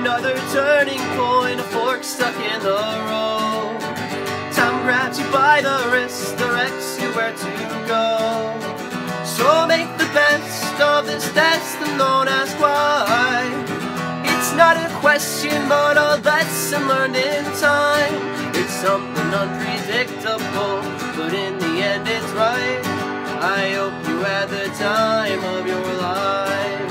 Another turning point, a fork stuck in the road. Time grabs you by the wrist, directs you where to go. So make the best of this test and don't ask why. It's not a question but a lesson learned in time. It's something unpredictable, but in the end it's right. I hope you had the time of your life.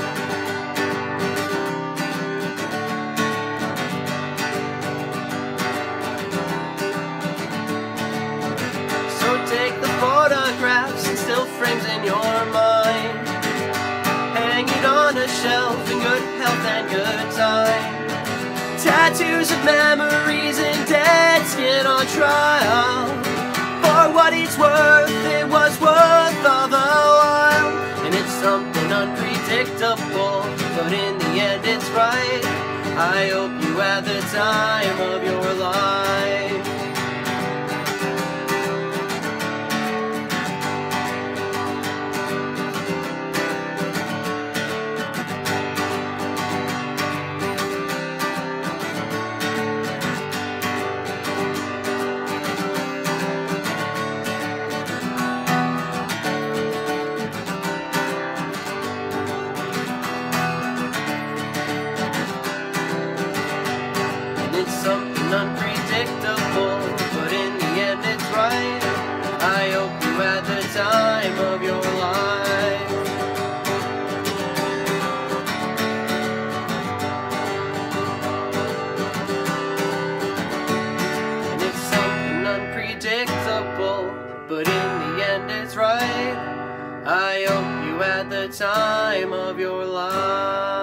So take the photographs and still frames in your mind. Hang it on a shelf in good health and good time. Tattoos of memories and dead skin on trial. For what it's worth, it was worth all the while. And it's something unpredictable, but in the end it's right. I hope you had the time of your life. It's something unpredictable, but in the end it's right. I hope you had the time of your life. And it's something unpredictable, but in the end it's right. I hope you had the time of your life.